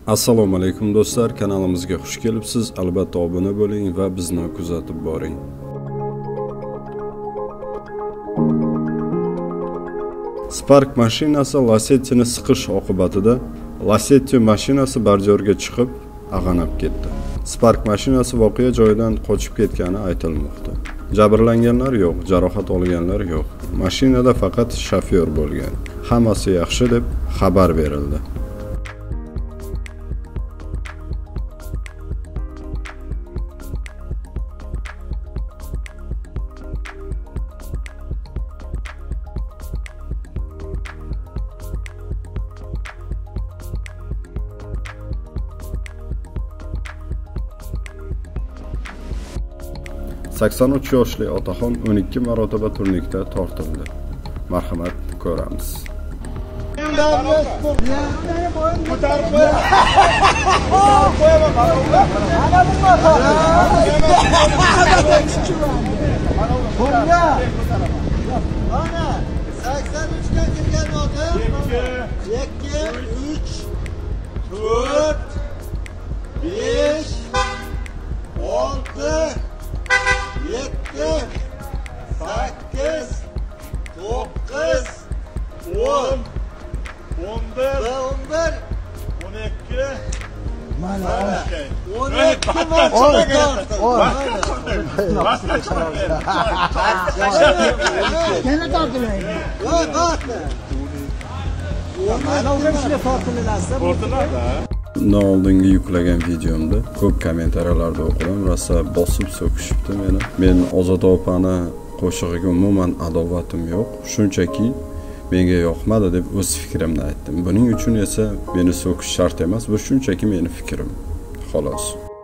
Assalomu alaykum do'stlar, kanalimizga xush kelibsiz. Albatta obuna bo'ling va bizni kuzatib boring. Spark mashinasi Lacetti'ni siqish oqibatida Lacetti mashinasi barjorga chiqib, ag'anab ketdi. Spark mashinasi voqea joyidan qochib ketgani aytilmoqda. Jabrlanganlar yo'q, jarohat olganlar yo'q. Mashinada faqat shofyor bo'lgan. Hammasi yaxshi deb xabar berildi. ...83 yoshli otaxon 12 marotaba turnikda tortildi. Marhamat, ko'ramiz. Ana 83 ga kirgan ota 2 3 4 5 6 7 8 9 10 11 12 mana 12 Yana tortilaydi. Voy baqda. Mana o'sha tortilaydi. Oldingi yuklagan videomda ko'p kommentariyalarda o'qidim, rosa bosib so'kishibdi meni. Men Ozoda opani qo'shig'iga umuman adovatim yo'q. Shunchaki menga yoqmadi deb o'z fikrimni aytdim. Buning uchun esa meni so'kish shart emas, bu shunchaki meni fikrim. Xolos.